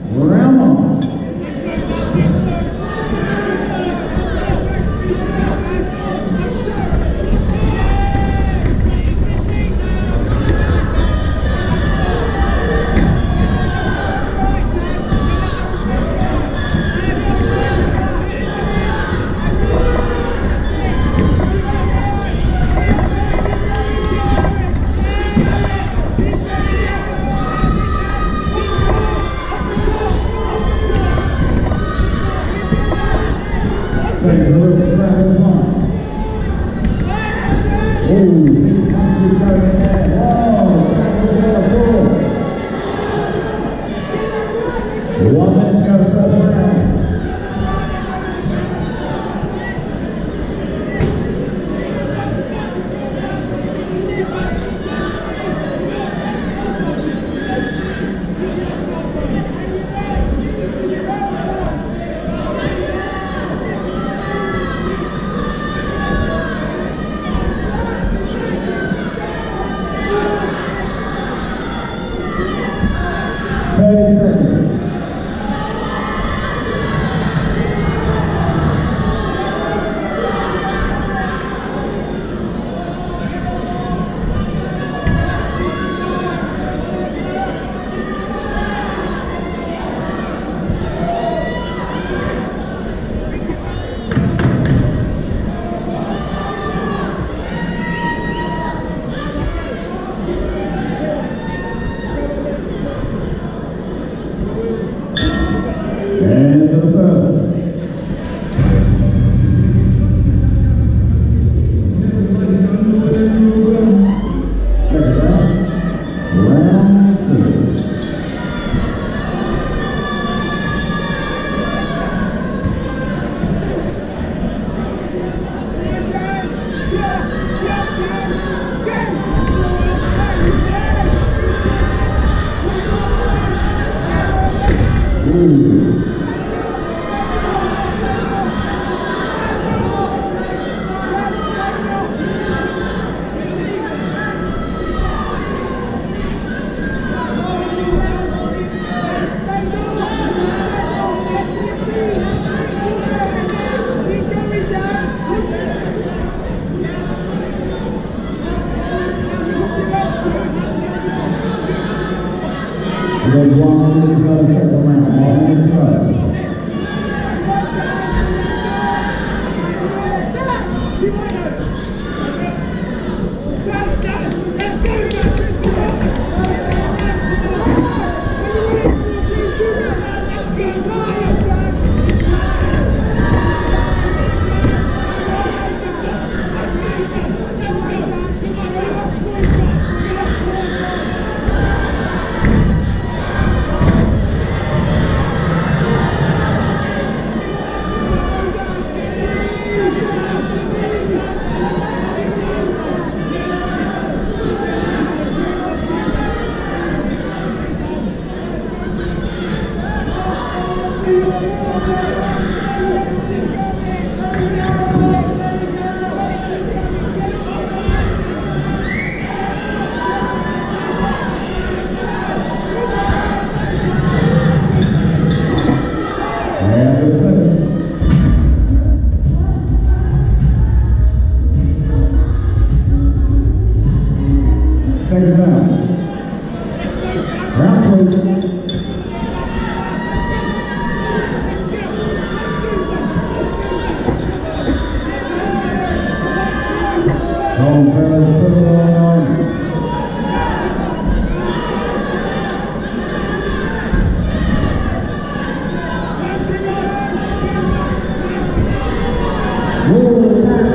Round one. Thanks for looking at this one. Oh, big punches going in there. Whoa, that was another pull. 1 minute to go to first round. And for the first. Second round. Round 2. Ooh. We got 1 minute to go, second round. 1 minute to go. Second round. Round 3. Home fellas, put it on. Whoa,